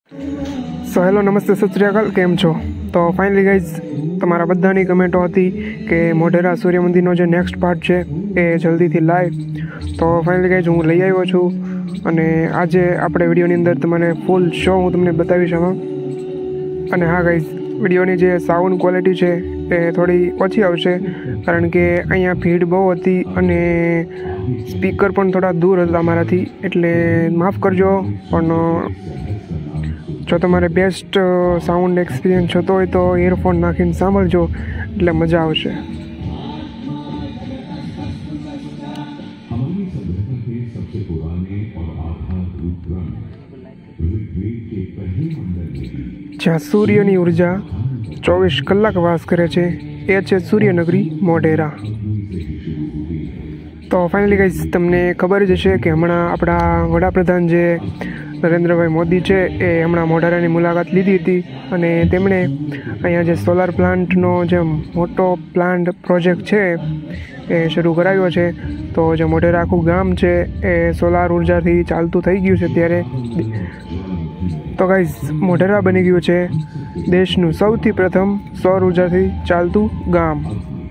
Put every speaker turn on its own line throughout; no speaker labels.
So hello, નમસ્તે, સત શ્રી અકાલ, કેમ છો? તો ફાઇનલી ગાઈઝ, તમારા બધાની કમેન્ટો હતી કે મોઢેરા સૂર્ય મંદિરનો જે નેક્સ્ટ પાર્ટ છે એ જલ્દીથી લાઈવ. તો ફાઇનલી ગાઈઝ, હું લઈ આવ્યો છું અને આજે આપણે વિડીયોની અંદર તમને ફૂલ શો હું તમને બતાવીશ આમાં. અને હા ગાઈઝ, વિડીયોની જે સાઉન્ડ ક્વોલિટી છે એ થોડી ઓછી આવશે કારણ કે અહીંયા ભીડ બહુ હતી અને સ્પીકર પણ થોડા દૂર હતા અમારાથી, એટલે માફ કરજો. પણ જો તમારે બેસ્ટ સાઉન્ડ એક્સપિરિયન્સ જોતો હોય તો ઇયરફોન નાખીને સાંભળજો, એટલે મજા આવશે. જ્યાં સૂર્યની ઉર્જા 24 કલાક વાસ કરે છે એ છે સૂર્યનગરી મોઢેરા. તો ફાઇનલી ગાઈઝ, તમને ખબર જ હશે કે હમણાં આપણા વડાપ્રધાન જે નરેન્દ્રભાઈ મોદી છે એ હમણાં મોઢેરાની મુલાકાત લીધી હતી અને તેમણે અહીંયા જે સોલાર પ્લાન્ટનો જે મોટો પ્લાન્ટ પ્રોજેક્ટ છે એ શરૂ કરાવ્યો છે. તો જે મોઢેરા આખું ગામ છે એ સોલાર ઉર્જાથી ચાલતું થઈ ગયું છે ત્યારે. તો ગાઈઝ, મોઢેરા બની ગયું છે દેશનું સૌથી પ્રથમ સૌર ઉર્જાથી ચાલતું ગામ.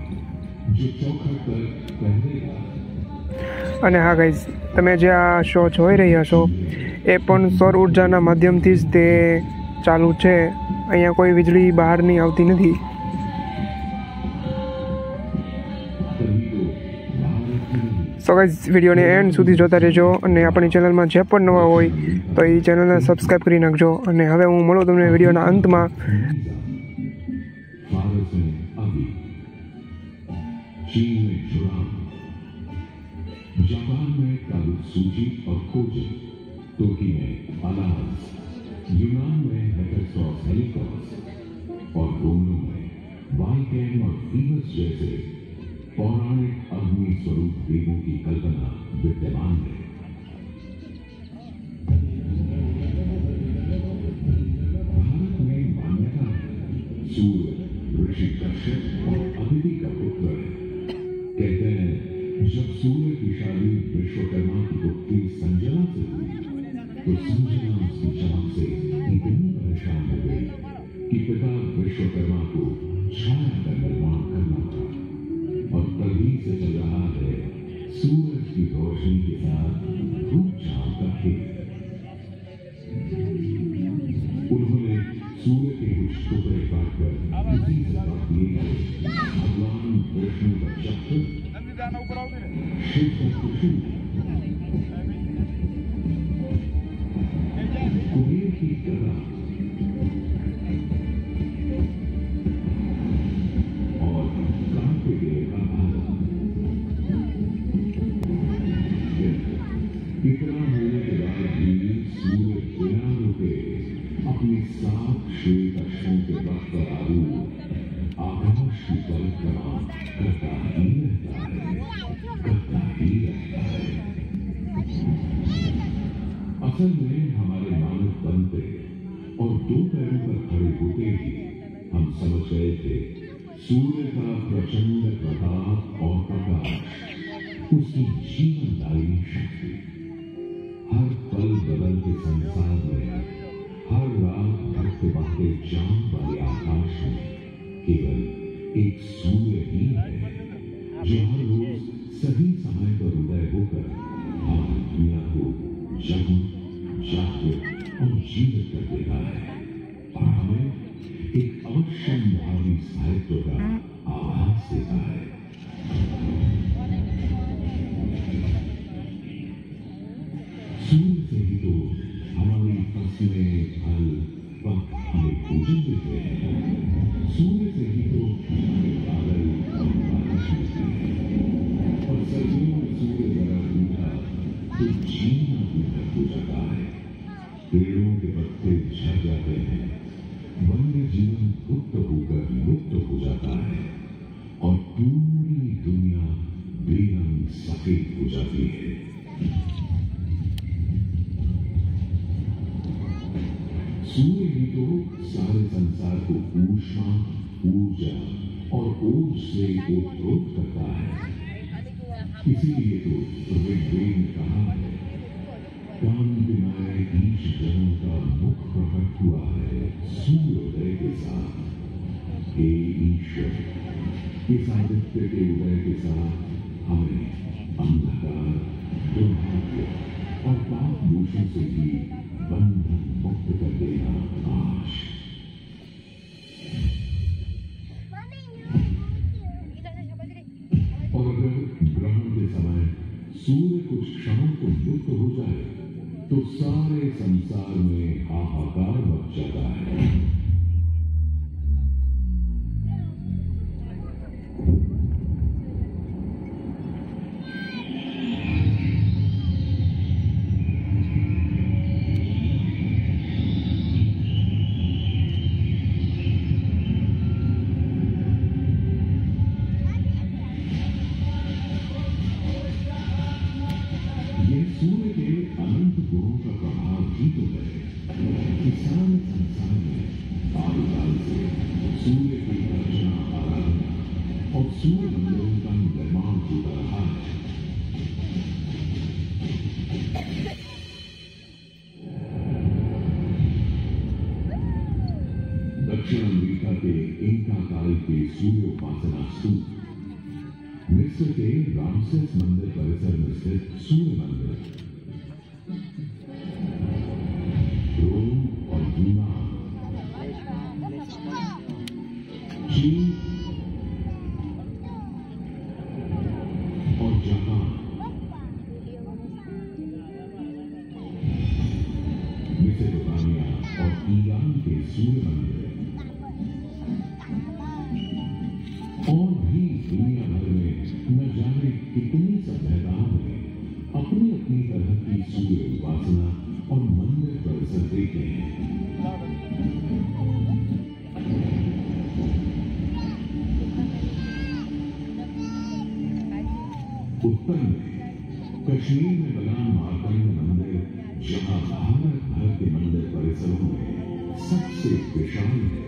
અને હા ગાઈઝ, તમે જે આ શો જોઈ રહ્યા છો એ પણ સૌર ઉર્જાના માધ્યમથી જ તે ચાલુ છે. અહીંયા કોઈ વીજળી બહારની આવતી નથી. સો ગાઈઝ, વિડીયોને એન્ડ સુધી જોતા રહેજો અને આપણી ચેનલમાં જે પણ નવા હોય તો એ ચેનલને સબસ્ક્રાઈબ કરી નાખજો. અને હવે હું મળું તમને વિડીયોના અંતમાં.
जापान में कालुसूची और खोज, तुर्की में अलाज, यूनान में हेटेरोस हेलिकॉस और रोमनों में वाइकेन और फीवस जैसे पौराणिक अग्नि स्वरूप देवों की कल्पना विद्यमान है. भारत में मान्यता है सूर्य ऋषि कश्यप और अदिति का पुत्र है. कहते हैं जब सूर्य की शादी विश्वकर्मा की पुत्री संजना से हुई तो संजना उसकी चाक से इतनी परेशान हो गई कि पिता विश्वकर्मा को छाया का निर्माण करना था. और तभी से चल रहा है सूरज की रोशनी के साथ धूप छांव का खेल. उन्होंने सूर्य के कुछ टुकड़े काटकर उसी से काट लिए भगवान विष्णु का चक्र, शिव का त्रिशूल, कुबेर की गदा और कार्तिकेय का भाला. इतना होने के बाद भी सूर्य बिना रुके अपनी 7 श्वेत अक्षों के वक्त पर आकाश की परिक्रमा करता ही रहता है, करता ही रहता है. असल में हमारे मानव बनते और 2 पैरों पर खड़े होते ही हम समझ गए थे सूर्य का प्रचंड प्रताप और प्रकाश, उसकी जीवनदायी शक्ति. हर पल बदलते संसार में, हर रात बढ़ते बढ़ते चांद वाले आकाश में केवल एक सूर्य ही है जो हर रोज सही समय पर उदय होकर हमारी दुनिया को जागृत और जीवित कर देता है और हमें एक अवश्य भावी साहित्य का आभास देता है. सूर्य से ही तो हमारी फसलें, फल, पक हमें भोजन देते हैं. सूर्य से ही तो हमें बादल और बारिश मिलती है. और सर्दियों में सूर्य जरा टूटा तो जीना टूटा हो जाता है. पेड़ों के पत्ते झड़ जाते हैं, वन्य जीवन गुप्त होकर लुप्त हो जाता है और पूरी दुनिया बेरंग सफेद हो जाती है. सूर्य ही तो सारे संसार को ऊष्मा, ऊर्जा और ओज से ओतप्रोत करता है. इसीलिए तो ऋग्वेद ने कहा है, कांतिमय ईश जनों का मुख प्रकट दृश्य इस आदित्य के उदय के साथ हमें अंधकार, दुर्भाग्य और पाप दोषों से भी बंधन मुक्त कर देगा आकाश। और अगर ग्रहण के समय सूर्य कुछ क्षणों को लुप्त हो जाए तो सारे संसार में हाहाकार मच जाता है। सूर्य के अनंत गुणों का प्रभाव ही तो है कि सारे संसार में आदिकाल से सूर्य की अर्चना, आराधना और सूर्य मंदिरों का निर्माण होता रहा है। दक्षिण अमेरिका के इंका काल के सूर्य उपासना स्तूप, मिस्र के रामसेस मंदिर परिसर में स्थित सूर्य मंदिर, रोम और यूनान, चीन और जापान, मेसोपोटामिया और ईरान के सूर्य मंदिर और भी दुनिया भर में न जाने कितनी सभ्यताओं ने अपनी अपनी तरह की सूर्य उपासना और मंदिर परिसर देखे हैं। उत्तर में कश्मीर में बना मार्कंड मंदिर, जहां भारत भर के मंदिर परिसरों में सबसे विशाल है।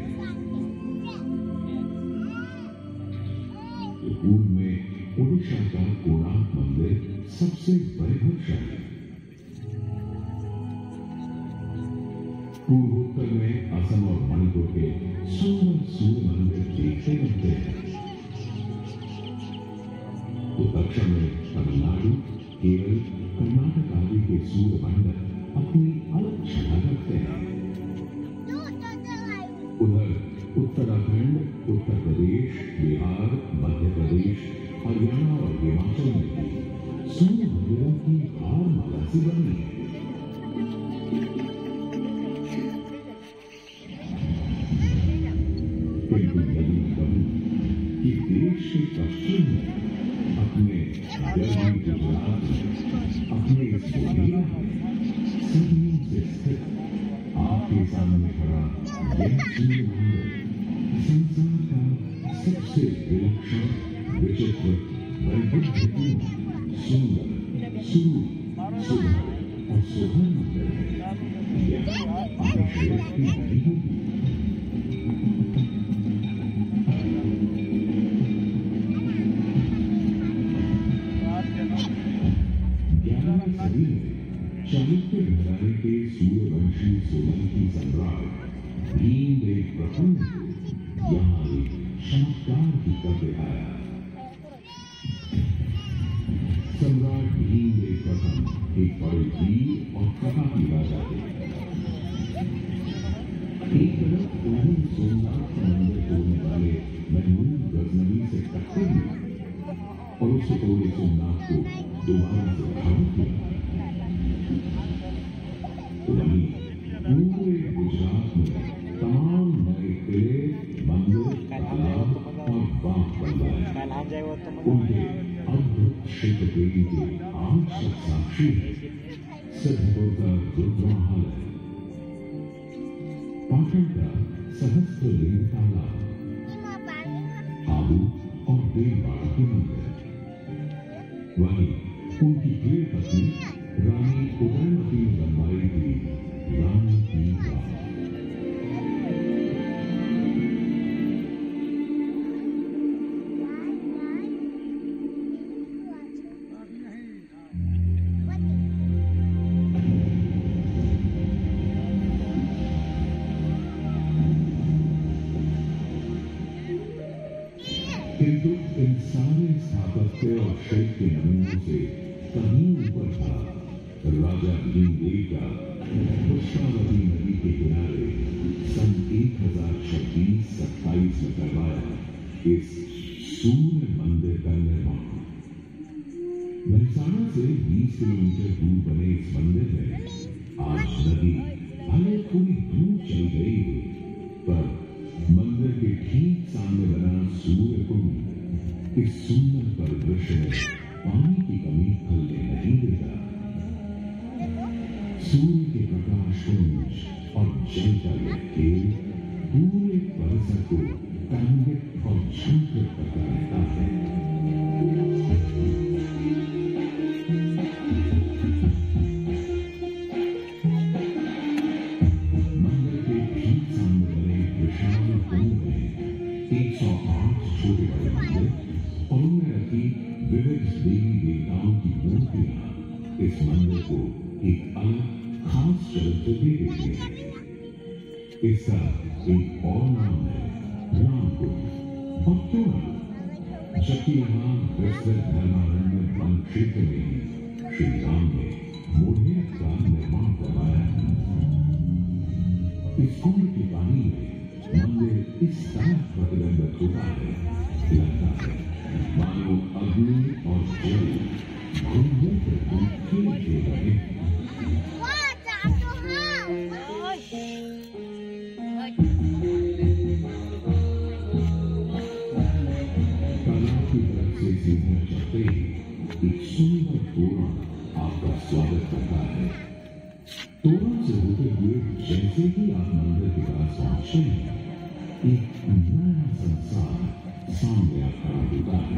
पूर्व में ओडिशा का कोणार्क मंदिर सबसे वैभवशाली। पूर्वोत्तर में असम और मणिपुर के सुंदर सूर्य मंदिर देखते बनते हैं। तो दक्षिण में तमिलनाडु, केरल, कर्नाटक आदि के सूर्य मंदिर अपनी अलग छटा रखते हैं। उधर उत्तराखंड, उत्तर प्रदेश, बिहार, मध्य प्रदेश, हरियाणा और हिमाचल में भी सूर्य मंदिरों की हार माला सी बनी है। किंतु यदि कहूं कि देश के पश्चिम में अपने गर्मी गुजरात में अपने सोनेरा सदियों से स्थित आपके सामने खड़ा यह सूर्य मंदिर संसार का सबसे विलक्षण, विचित्र, वैविध्यपूर्ण, सुंदर, सुरूप, सुंदर और सुहर मंदिर है। यह आश्चर्य नहीं होगी। 11वीं सदी में चालुक्य घराने के सूर्यवंशी सोलंकी सम्राट भीमदेव प्रथम को यहाँ एक चमत्कार की कर दिखाया। सम्राट भीमदेव प्रथम एक बड़े वीर और प्रतापी राजा थे। एक तरफ उन्हें सोमनाथ मंदिर तोड़ने वाले महमूद गजनवी से टक्कर दी और उससे तोड़े सोमनाथ को दोबारा से खड़ा किया। वहीं पूरे गुजरात में तमाम नए किले, मंदिर, तालाब और बाग बनवाए। उनके अद्भुत शिल्प देवी के आज तक साक्षी है सिद्धपुर का रुद्रमहालय, पाटन का सहस्त्रलिंग तालाब, आबू और देववाड़ा के मंदिर। वहीं उनकी प्रिय पत्नी रानी उदयमती ने बनवाई थी रानी की बाग। किंतु इन सारे स्थापत्य और शिल्प के नमूनों से कहीं ऊपर था राजा भीमदेव का पुष्पावती नदी के किनारे सन 1026-27 में करवाया इस सूर्य मंदिर का निर्माण। मेहसाणा से 20 किलोमीटर दूर बने इस मंदिर में आज नदी भले थोड़ी दूर चली गई है, पर मंदिर के ठीक सामने बना सूर्य कुंड इस सुंदर परिदृश्य में पानी की कमी खलने नहीं देता। सूर्य के प्रकाश कुंज और जल का यह खेल पूरे परिसर को तरंगित और झंकृत करता रहता है। मंदिर के ठीक सामने बने विशाल कुंड में 108 छोटे बड़े मंदिर और उनमें रखी विविध देवी देवताओं की मूर्तियां इस मंदिर को एक अलग खास चरित्र दे देती है। इसका एक और नाम है रामकुंड और क्यों ना, जबकि यहाँ विस्तृत धर्मारण्य वन क्षेत्र में श्री राम ने मोढेरा का निर्माण करवाया। इस कुंड के पानी में मंदिर इस तरह प्रतिबिंबित होता है, लगता है मानो अग्नि और जल घूम कर खेल खेल रहे हैं। तालाब की तरफ से सीधा चलते ही एक सुंदर तोरण आपका स्वागत करता है। तोरण से होते हुए जैसे ही आप मंदिर के पास पहुंचते हैं, एक नया संसार सामने आ खड़ा होता है।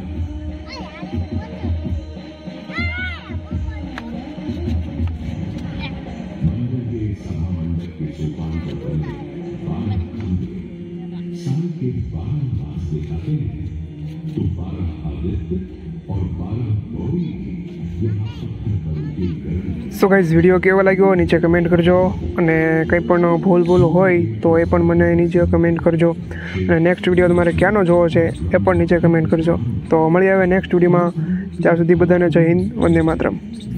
मंदिर के सभा मंडप के सोपान पर बने 12 खंडे साल के 12 मास दिखाते हैं, तो 12 आदित्य और 12 गौरी यहाँ पत्थर पर उगे गए।
सो गाइस વિડીયો કેવો લાગ્યો નીચે કમેન્ટ કરજો અને કંઈ પણ ભૂલ હોય તો એ પણ મને નીચે કમેન્ટ કરજો અને નેક્સ્ટ વિડીયો તમારે ક્યાંનો જોવો છે એ પણ નીચે કમેન્ટ કરજો। તો મળીએ હવે નેક્સ્ટ વિડીયોમાં, જ્યાં સુધી બધાને જય હિન્દ, વંદે માતરમ।